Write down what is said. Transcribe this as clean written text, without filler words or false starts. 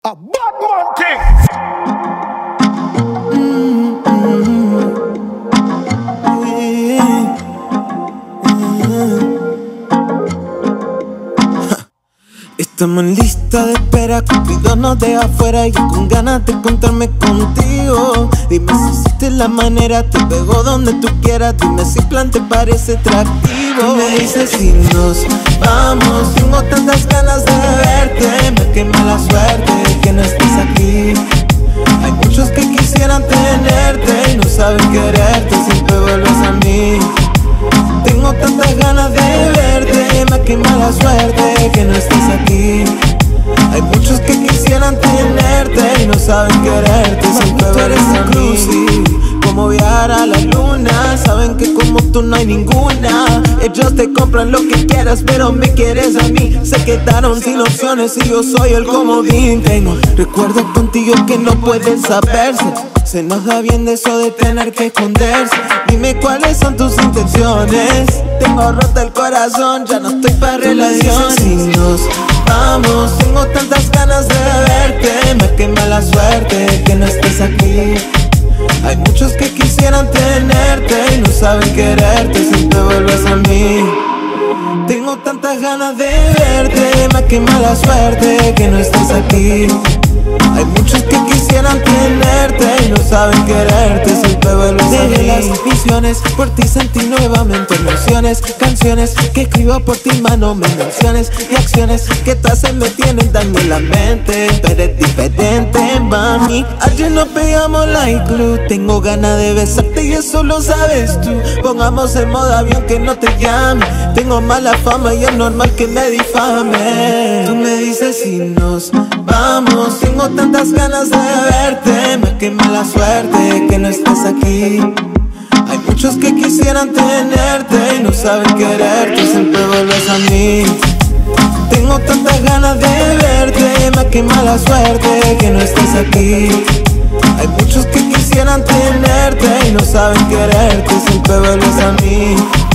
A bad man thing. Estamos en lista de espera, Cupido nos deja afuera. Yo con ganas de contarme contigo. Dime si existe la manera, te pego donde tú quieras. Dime si plan te parece atractivo. Tú me dices si nos vamos. Tengo tantas ganas de verte, me quema la suerte que no estés aquí. Hay muchos que quisieran tenerte y no saben quererte, siempre vuelves a mí. Tengo tantas ganas de verte, me quema la suerte que no estés aquí. Hay muchos que quisieran tenerte y no saben quererte, siempre vuelves a mí. Como viajar a la luna, saben que como tú no hay ninguna. Ellos te compran lo que quieras, pero me quieres a mí. Se quedaron sin opciones y yo soy el comodín. Tengo recuerdos contigo que no pueden saberse. Se nos da bien de eso de tener que esconderse. Dime cuáles son tus intenciones. Tengo roto el corazón, ya no estoy para relaciones. Si nos vamos, tengo tantas ganas de verte. Me quema la suerte que no estés aquí. Hay muchos que quisieran tenerte y no saben quererte, siempre vuelves a mí. Tengo tantas ganas de verte, me quema la suerte que no estés aquí. Hay muchos que quisieran tenerte y no saben quererte, siempre vuelves a mí. Dejé las visiones, por ti sentí nuevamente emociones. Canciones que escribo por ti, mano, me menciones. Y acciones que te hacen, me tienen daño en la mente. Pero es diferente, mami. Ayer nos pegamos like glue. Tengo ganas de besarte y eso lo sabes tú. Pongamos en modo avión que no te llame. Tengo mala fama y es normal que me difame. Tú me dices si nos vamos. Tengo tantas ganas de verte, me quema la suerte que no estés aquí. Hay muchos que quisieran tenerte y no saben quererte, siempre vuelves a mí. Tengo tantas ganas de verte, me quema la suerte que no estés aquí. Hay muchos que quisieran tenerte y no saben quererte, siempre vuelves a mí.